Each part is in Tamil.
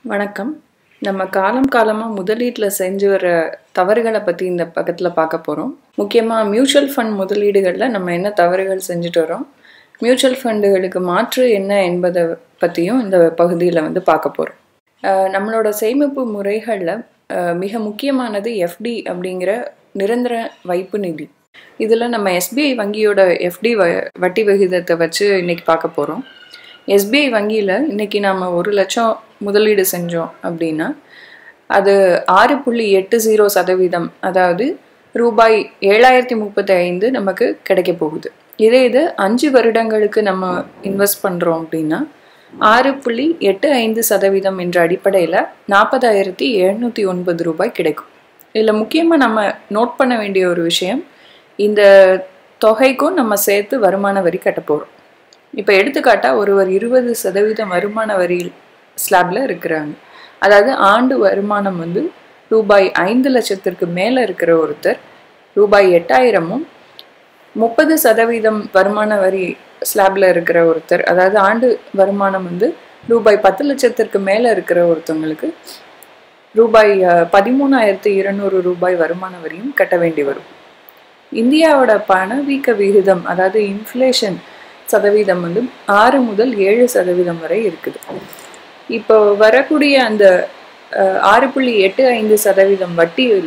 வணக்கம். நம்ம காலம் காலமா முதலீட்ல செஞ்சு வர தவறுகள பத்தி இந்த பக்கத்துல பார்க்க போறோம். முக்கியமா மியூச்சுவல் ஃபண்ட் முதலீடுகள்ல நம்ம என்ன தவறுகள் செஞ்சுட்டு வரோம், மியூச்சுவல் ஃபண்டுகளுக்கு மாற்று என்ன என்பத பத்தியும் இந்த பகுதியில பார்க்க போறோம். நம்மளோட சேமிப்பு முறைகள்ல மிக முக்கியமானது எஃப்டி அப்படிங்கிற நிரந்தர வைப்பு நிதி. இதுல நம்ம எஸ்பிஐ வங்கியோட எஃப்டி வட்டி விகிதத்தை வச்சு இன்னைக்கு பார்க்க போறோம். எஸ்பிஐ வங்கியில் இன்னைக்கு நம்ம 1 லட்சம் முதலீடு செஞ்சோம் அப்படின்னா அது 6.80%, அதாவது ரூபாய் 7035 நமக்கு கிடைக்க போகுது. இதே இது 5 வருடங்களுக்கு நம்ம இன்வெஸ்ட் பண்ணுறோம் அப்படின்னா 6.85% என்ற அடிப்படையில் 40,709 ரூபாய் கிடைக்கும். இதில் முக்கியமாக நம்ம நோட் பண்ண வேண்டிய ஒரு விஷயம், இந்த தொகைக்கும் நம்ம சேர்த்து வருமான வரி கட்ட போகிறோம். இப்போ எடுத்துக்காட்டாக ஒருவர் 20% வருமான வரி ஸ்லாப்ல இருக்கிறாங்க. அதாவது ஆண்டு வருமானம் ரூபாய் 5 லட்சத்திற்கு மேலே இருக்கிற ஒருத்தர் ரூபாய் 8,000ம், 30% வருமான வரி ஸ்லாப்ல இருக்கிற ஒருத்தர், அதாவது ஆண்டு வருமானம் ரூபாய் 10 லட்சத்திற்கு மேலே இருக்கிற ஒருத்தவங்களுக்கு ரூபாய் 13,200 ரூபாய் வருமான வரியும் கட்ட வேண்டி வரும். இந்தியாவோட பணவீக்க விகிதம், அதாவது இன்ஃப்ளேஷன் சதவீதம் 6 முதல் 7% வரை இருக்குது. இப்போ வரக்கூடிய அந்த 6.85% வட்டியில்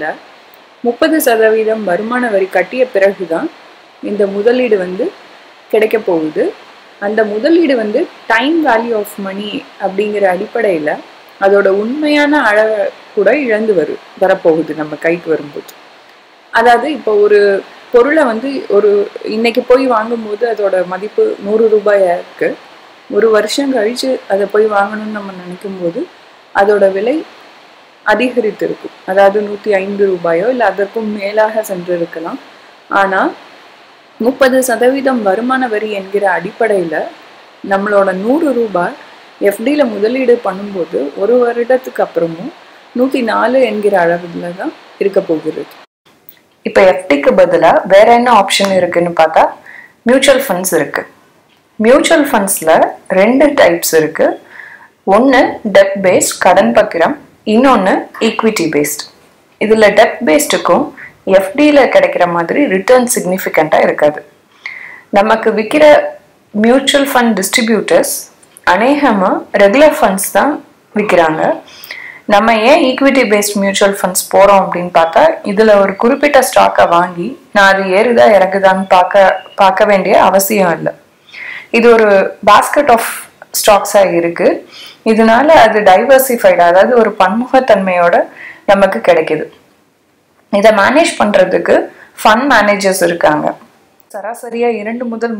30% வருமான வரி கட்டிய பிறகுதான் இந்த முதலீடு கிடைக்க போகுது. அந்த முதலீடு டைம் வேல்யூ ஆஃப் மணி அப்படிங்கிற அடிப்படையில் அதோட உண்மையான அளவை கூட இழந்து வரப்போகுது நம்ம கைக்கு வரும்போது. அதாவது இப்போ ஒரு பொருளை இன்னைக்கு போய் வாங்கும்போது அதோட மதிப்பு 100 ரூபாயா இருக்கு. 1 வருஷம் கழிச்சு அதை போய் வாங்கணும்னு நம்ம நினைக்கும் போது அதோட விலை அதிகரித்து இருக்கும். அதாவது 105 ரூபாயோ இல்லை அதற்கும் மேலாக சென்று இருக்கலாம். ஆனால் 30% வருமான வரி என்கிற அடிப்படையில் நம்மளோட 100 ரூபாய் எஃப்டியில் முதலீடு பண்ணும்போது 1 வருடத்துக்கு அப்புறமும் 104 என்கிற அளவில் தான் இருக்க போகிறது. இப்போ எஃப்டிக்கு பதிலாக வேற என்ன ஆப்ஷன் இருக்குன்னு பார்த்தா மியூச்சுவல் ஃபண்ட்ஸ் இருக்கு. மியூச்சுவல் ஃபண்ட்ஸில் 2 டைப்ஸ் இருக்கு. ஒன்று டெப் பேஸ்ட், கடன் பத்திரம், இன்னொன்று ஈக்விட்டி பேஸ்ட். இதில் டெப் பேஸ்டுக்கும் எஃப்டியில் கிடைக்கிற மாதிரி ரிட்டர்ன் சிக்னிஃபிகண்ட்டாக இருக்காது. நமக்கு விற்கிற மியூச்சுவல் ஃபண்ட் டிஸ்ட்ரிபியூட்டர்ஸ் அநேகமாக ரெகுலர் ஃபண்ட்ஸ் தான் விற்கிறாங்க. நம்ம ஏன் ஈக்விட்டி பேஸ்ட் மியூச்சுவல் ஃபண்ட்ஸ் போகிறோம் அப்படின்னு பார்த்தா, இதில் ஒரு குறிப்பிட்ட ஸ்டாக்கை வாங்கி நான் அது ஏறுதா இறங்குதான்னு பார்க்க வேண்டிய அவசியம் இல்லை. இது ஒரு பாஸ்கெட் ஆஃப் ஸ்டாக்ஸாக இருக்குது. இதனால அது டைவர்சிஃபைடு, அதாவது ஒரு பன்முகத்தன்மையோட நமக்கு கிடைக்குது. இதை மேனேஜ் பண்ணுறதுக்கு ஃபண்ட் மேனேஜர்ஸ் இருக்காங்க. சராசரியாக 2 முதல்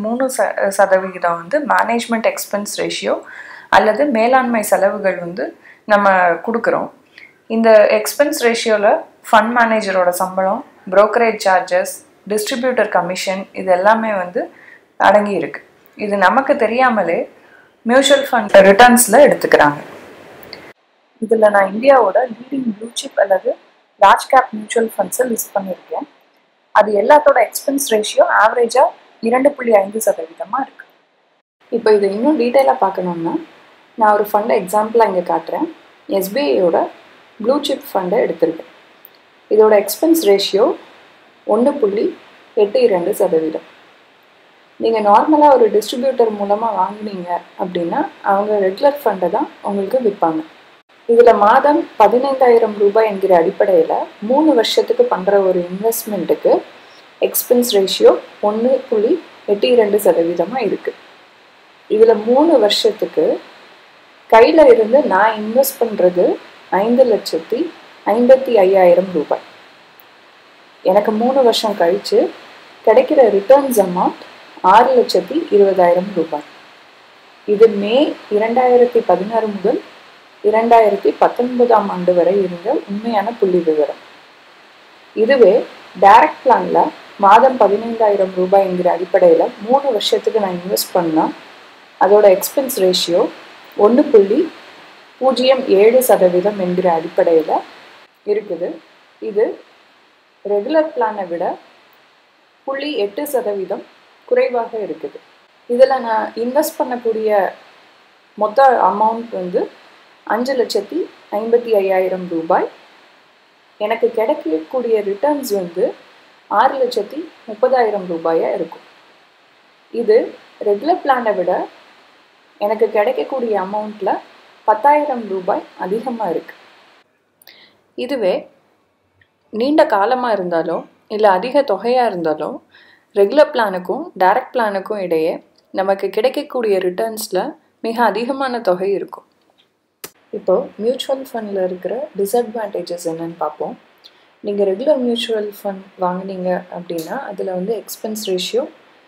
3% மேனேஜ்மெண்ட் எக்ஸ்பென்ஸ் ரேஷியோ அல்லது மேலாண்மை செலவுகள் நம்ம கொடுக்குறோம். இந்த எக்ஸ்பென்ஸ் ரேஷியோவில் ஃபண்ட் மேனேஜரோட சம்பளம், புரோக்கரேஜ் சார்ஜஸ், டிஸ்ட்ரிபியூட்டர் கமிஷன், இது எல்லாமே அடங்கி இருக்கு. இது நமக்கு தெரியாமலே மியூச்சுவல் ஃபண்ட் ரிட்டர்ன்ஸில் எடுத்துக்கிறாங்க. இதில் நான் இந்தியாவோட லீடிங் ப்ளூ சிப் அல்லது லார்ஜ் கேப் மியூச்சுவல் ஃபண்ட்ஸை லிஸ்ட் பண்ணியிருக்கேன். அது எல்லாத்தோட எக்ஸ்பென்ஸ் ரேஷியோ ஆவரேஜாக 2.5% இருக்குது. இப்போ இதை இன்னும் டீட்டெயிலாக பார்க்கணுன்னா நான் ஒரு ஃபண்டை எக்ஸாம்பிளாக இங்கே காட்டுறேன். எஸ்பிஐயோட ப்ளூ சிப் ஃபண்டை எடுத்திருக்கேன். இதோட எக்ஸ்பென்ஸ் ரேஷியோ 1.82%. நீங்கள் நார்மலாக ஒரு டிஸ்ட்ரிபியூட்டர் மூலமாக வாங்கினீங்க அப்படின்னா அவங்க ரெகுலர் ஃபண்டை தான் உங்களுக்கு விற்பாங்க. இதில் மாதம் 15,000 ரூபாய் என்கிற அடிப்படையில் 3 வருஷத்துக்கு பண்ணுற ஒரு இன்வெஸ்ட்மெண்ட்டுக்கு எக்ஸ்பென்ஸ் ரேஷியோ 1.82% இருக்குது. இதில் 3 வருஷத்துக்கு கையில் இருந்து நான் இன்வெஸ்ட் பண்ணுறது 5,55,000 ரூபாய். எனக்கு 3 வருஷம் கழித்து கிடைக்கிற ரிட்டர்ன்ஸ் அமௌண்ட் 6,20,000 ரூபாய். இது மே 2016 முதல் 2019ஆம் ஆண்டு வரை இருந்த உண்மையான புள்ளி விவரம். இதுவே டைரக்ட் பிளானில் மாதம் 15,000 ரூபாய் என்கிற அடிப்படையில் 3 வருஷத்துக்கு நான் இன்வெஸ்ட் பண்ணால் அதோட எக்ஸ்பென்ஸ் ரேஷியோ 1.07% என்கிற அடிப்படையில் இருக்குது. இது ரெகுலர் பிளானை விட 0.8% குறைவாக இருக்குது. இதில் நான் இன்வெஸ்ட் பண்ணக்கூடிய மொத்த அமௌண்ட் 5,55,000 ரூபாய். எனக்கு கிடைக்கக்கூடிய ரிட்டர்ன்ஸ் வந்து 6,30,000 ரூபாயாக இருக்கும். இது ரெகுலர் பிளானை விட எனக்கு கிடைக்கக்கூடிய அமௌண்ட்டில் 10,000 ரூபாய் அதிகமாக இருக்குது. இதுவே நீண்ட காலமாக இருந்தாலோ இல்லை அதிக தொகையாக இருந்தாலோ ரெகுலர் பிளானுக்கும் டைரக்ட் பிளானுக்கும் இடையே நமக்கு கிடைக்கக்கூடிய ரிட்டர்ன்ஸில் மிக அதிகமான தொகை இருக்கும். இப்போது மியூச்சுவல் ஃபண்டில் இருக்கிற டிஸ்அட்வான்டேஜஸ் என்னன்னு பார்ப்போம். நீங்கள் ரெகுலர் மியூச்சுவல் ஃபண்ட் வாங்கினீங்க அப்படின்னா அதில் வந்து எக்ஸ்பென்ஸ் ரேஷியோ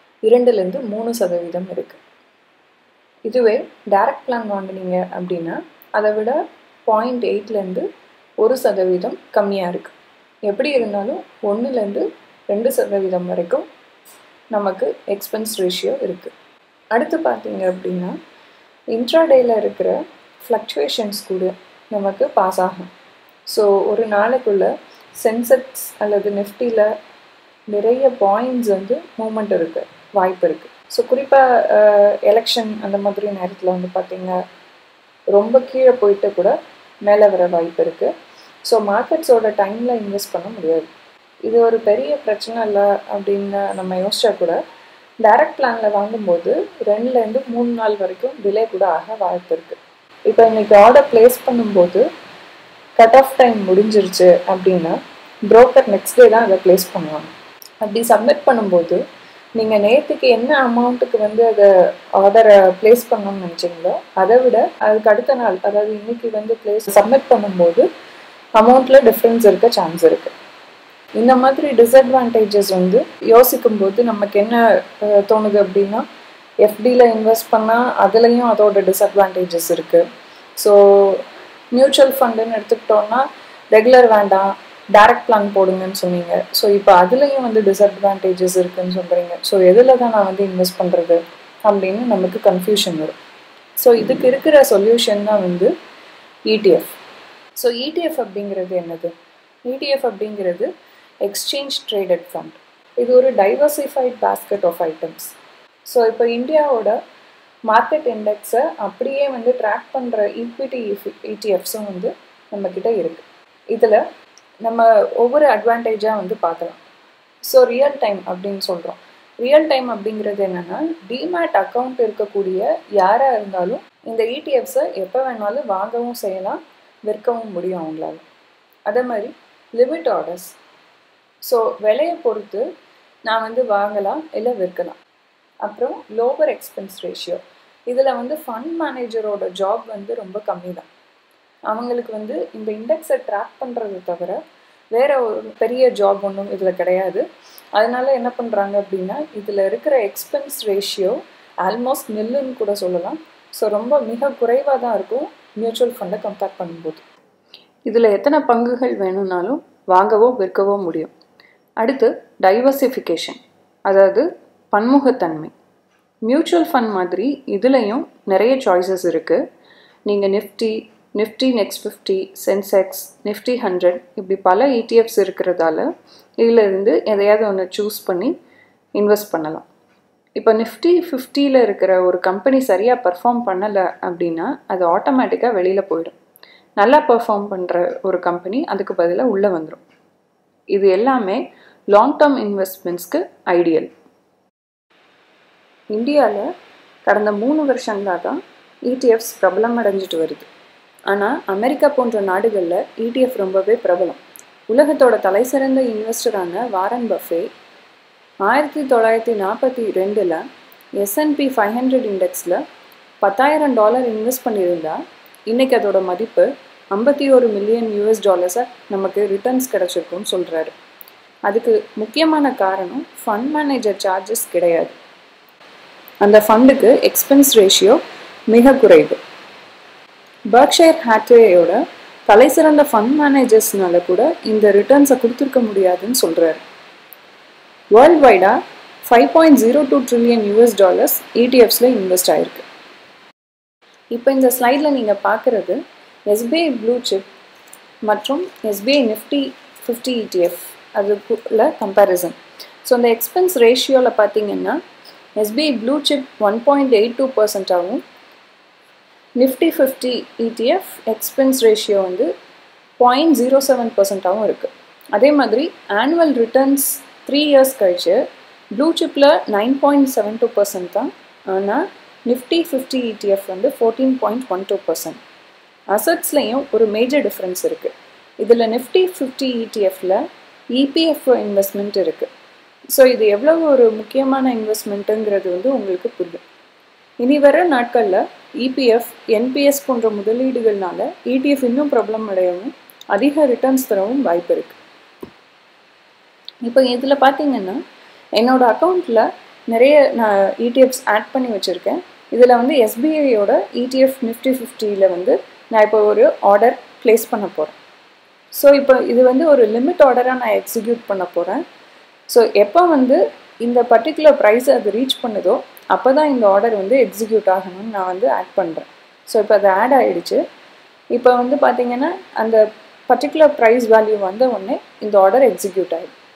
2-3% இருக்குது. இதுவே டைரக்ட் பிளான் வாங்கினீங்க அப்படின்னா அதை விட 0.8-1% கம்மியாக இருக்குது. எப்படி இருந்தாலும் 1-2% வரைக்கும் நமக்கு எக்ஸ்பென்ஸ் ரேஷியோ இருக்குது. அடுத்து பார்த்தீங்க அப்படின்னா இன்ட்ராடேயில் இருக்கிற ஃப்ளக்சுவேஷன்ஸ் கூட நமக்கு பாஸ் ஆகும். ஸோ ஒரு நாளைக்குள்ளே சென்செக்ஸ் அல்லது நிஃப்டியில் நிறைய பாயிண்ட்ஸ் வந்து மூமெண்ட் இருக்குது, வாய்ப்பு இருக்குது. ஸோ குறிப்பாக எலெக்ஷன் அந்த மாதிரி நேரத்தில் வந்து பார்த்திங்க ரொம்ப கீழே போயிட்டு கூட மேலே வர வாய்ப்பு இருக்குது. ஸோ மார்க்கெட்ஸோட டைமில் இன்வெஸ்ட் பண்ண முடியாது. இது ஒரு பெரிய பிரச்சனை இல்லை அப்படின்னு நம்ம யோசிச்சா கூட டைரக்ட் பிளானில் வாங்கும்போது 2-3 நாள் வரைக்கும் டிலே கூட ஆக வாய்ப்பு இருக்குது. இப்போ இன்றைக்கி ஆர்டர் ப்ளேஸ் பண்ணும்போது கட் ஆஃப் டைம் முடிஞ்சிருச்சு அப்படின்னா புரோக்கர் நெக்ஸ்ட் டே தான் அதை ப்ளேஸ் பண்ணுவாங்க. அப்படி சப்மிட் பண்ணும்போது நீங்கள் நேற்றுக்கு என்ன அமௌண்ட்டுக்கு வந்து அதை ஆர்டரை ப்ளேஸ் பண்ணணும்னு நினச்சிங்களோ அதை விட அதுக்கு அடுத்த நாள், அதாவது இன்றைக்கி வந்து சப்மிட் பண்ணும்போது அமௌண்ட்டில் டிஃப்ரென்ஸ் இருக்க சான்ஸ் இருக்குது. இந்த மாதிரி டிஸ்அட்வான்டேஜஸ் வந்து யோசிக்கும்போது நமக்கு என்ன தோணுது அப்படின்னா எஃப்டியில் இன்வெஸ்ட் பண்ணால் அதுலேயும் அதோட டிஸ்அட்வான்டேஜஸ் இருக்குது. ஸோ மியூச்சுவல் ஃபண்டுன்னு எடுத்துக்கிட்டோன்னா ரெகுலர் வேண்டாம், டைரக்ட் பிளான் போடுங்கன்னு சொன்னீங்க. ஸோ இப்போ அதுலேயும் வந்து டிஸ்அட்வான்டேஜஸ் இருக்குதுன்னு சொல்கிறீங்க. ஸோ எதில் தான் நான் வந்து இன்வெஸ்ட் பண்ணுறது அப்படின்னு நமக்கு கன்ஃபியூஷன் வரும். ஸோ இதுக்கு இருக்கிற சொல்யூஷன் தான் வந்து ETF. ஸோ ETF அப்படிங்கிறது என்னது? ETF அப்படிங்கிறது எக்ஸ்சேஞ்ச் ட்ரேடட் ஃபண்ட். இது ஒரு diversified basket of items. So இப்போ இந்தியாவோட மார்க்கெட் இண்டெக்ஸை அப்படியே வந்து ட்ராக் பண்ணுற ஈக்விட்டி ETFஸும் வந்து நம்மக்கிட்ட இருக்குது. இதில் நம்ம ஒவ்வொரு அட்வான்டேஜாக வந்து பார்க்கலாம். ஸோ ரியல் டைம் அப்படின்னு சொல்கிறோம். ரியல் டைம் அப்படிங்கிறது என்னென்னா டிமேட் அக்கௌண்ட் இருக்கக்கூடிய யாராக இருந்தாலும் இந்த ETFஸை எப்போ வேணாலும் வாங்கவும் செய்யலாம், விற்கவும் முடியும் அவங்களால. அதே மாதிரி லிமிட் ஆர்டர்ஸ். ஸோ விலையை பொறுத்து நான் வந்து வாங்கலாம் இல்லை விற்கலாம். அப்புறம் லோவர் எக்ஸ்பென்ஸ் ரேஷியோ. இதில் வந்து ஃபண்ட் மேனேஜரோட ஜாப் வந்து ரொம்ப கம்மி தான். அவங்களுக்கு வந்து இந்த இண்டெக்ஸை ட்ராக் பண்ணுறது தவிர வேறு ஒரு பெரிய ஜாப் ஒன்றும் இதில் கிடையாது. அதனால என்ன பண்ணுறாங்க அப்படின்னா இதில் இருக்கிற எக்ஸ்பென்ஸ் ரேஷியோ ஆல்மோஸ்ட் நில்லுன்னு கூட சொல்லலாம். ஸோ ரொம்ப மிக குறைவாக தான் இருக்கும் மியூச்சுவல் ஃபண்டை கம்பேர் பண்ணும்போது. இதில் எத்தனை பங்குகள் வேணும்னாலும் வாங்கவோ விற்கவோ முடியும். அடுத்து டைவர்சிஃபிகேஷன், அதாவது பன்முகத்தன்மை. மியூச்சுவல் ஃபண்ட் மாதிரி இதுலேயும் நிறைய சாய்ஸஸ் இருக்குது. நீங்கள் நிஃப்டி நெக்ஸ்ட் 50, சென்செக்ஸ், நிஃப்டி 100 இப்படி பல ETFs இருக்கிறதால இதிலிருந்து எதையாவது ஒன்று சூஸ் பண்ணி இன்வெஸ்ட் பண்ணலாம். இப்போ நிஃப்டி 50 இருக்கிற ஒரு கம்பெனி சரியாக பர்ஃபார்ம் பண்ணலை அப்படின்னா அது ஆட்டோமேட்டிக்காக வெளியில் போயிடும். நல்லா பர்ஃபார்ம் பண்ணுற ஒரு கம்பெனி அதுக்கு பதிலாக உள்ளே வந்துடும். இது எல்லாமே லாங் டேர்ம் இன்வெஸ்ட்மெண்ட்ஸ்க்கு ஐடியல். இந்தியாவில் கடந்த 3 வருஷங்களாக தான் ETFs பிரபலம் அடைஞ்சிட்டு வருது. ஆனால் அமெரிக்கா போன்ற நாடுகளில் ETF ரொம்பவே பிரபலம். உலகத்தோட தலை சிறந்த இன்வெஸ்டரான வாரன் பஃபே 1942 S&P 500 இண்டெக்ஸில் $10,000 இன்வெஸ்ட் பண்ணியிருந்தா இன்றைக்கி அதோட மதிப்பு $51 மில்லியன் நமக்கு ரிட்டர்ன்ஸ் கிடச்சிருக்குன்னு சொல்கிறாரு. அதுக்கு முக்கியமான காரணம் ஃபண்ட் மேனேஜர் சார்ஜஸ் கிடையாது. அந்த ஃபண்டுக்கு எக்ஸ்பென்ஸ் ரேஷியோ மிக குறைவு. பெர்க்ஷைர் ஹாத்வேயோட தலை சிறந்த ஃபண்ட் மேனேஜர்ஸ்னால கூட இந்த ரிட்டர்ன்ஸை கொடுத்துருக்க முடியாதுன்னு சொல்கிறாரு. வேர்ல்டு வைடாக $5.02 ட்ரில்லியன் ETFஸில் இன்வெஸ்ட் ஆகிருக்கு. இப்போ இந்த ஸ்லைடில் நீங்கள் பார்க்குறது SBI ப்ளூ சிப் மற்றும் SBI நிஃப்டி 50 ETF அதுக்குள்ள கம்பேரிசன். ஸோ இந்த எக்ஸ்பென்ஸ் ரேஷியோவில் பார்த்தீங்கன்னா SBI ப்ளூ சிப் 1.82%ஆகவும் நிஃப்டி 50 ETF எக்ஸ்பென்ஸ் ரேஷியோ வந்து 0.07%ஆகவும் இருக்குது. அதே மாதிரி ஆனுவல் ரிட்டர்ன்ஸ் 3 இயர்ஸ் கழிச்சு ப்ளூ சிப்பில் 9.72% தான். ஆனால் நிஃப்டி 50 ETF வந்து 14.12%. அசட்ஸ்லேயும் ஒரு மேஜர் டிஃப்ரென்ஸ் இருக்குது. இதில் நிஃப்டி 50 ETFல EPFO இன்வெஸ்ட்மெண்ட் இருக்குது. ஸோ இது எவ்வளோ ஒரு முக்கியமான இன்வெஸ்ட்மெண்ட்டுங்கிறது வந்து உங்களுக்கு புரியும். இனி வர நாட்களில் EPF, NPS போன்ற முதலீடுகள்னால ETF இன்னும் ப்ராப்ளம் அடையவும் அதிக ரிட்டர்ன்ஸ் தரவும் வாய்ப்பு இருக்குது. இப்போ இதில் பார்த்தீங்கன்னா என்னோடய அக்கௌண்ட்டில் நிறைய நான் ETFs ஆட் பண்ணி வச்சுருக்கேன். இதில் வந்து SBIயோட ETF நிஃப்டி 50ல் வந்து நான் இப்போ ஒரு ஆர்டர் ப்ளேஸ் பண்ண போகிறேன். ஸோ இப்போ இது வந்து ஒரு லிமிட் ஆர்டராக நான் எக்ஸிக்யூட் பண்ண போகிறேன். ஸோ எப்போ வந்து இந்த பர்டிகுலர் ப்ரைஸை அது ரீச் பண்ணுதோ அப்போ தான் இந்த ஆர்டர் வந்து எக்ஸிக்யூட் ஆகணும்னு நான் வந்து ஆட் பண்ணுறேன். ஸோ இப்போ அது ஆட் ஆகிடுச்சு. இப்போ வந்து பார்த்திங்கன்னா அந்த பர்டிகுலர் ப்ரைஸ் வேல்யூ வந்த உடனே இந்த ஆர்டர் எக்ஸிக்யூட் ஆகிடும்.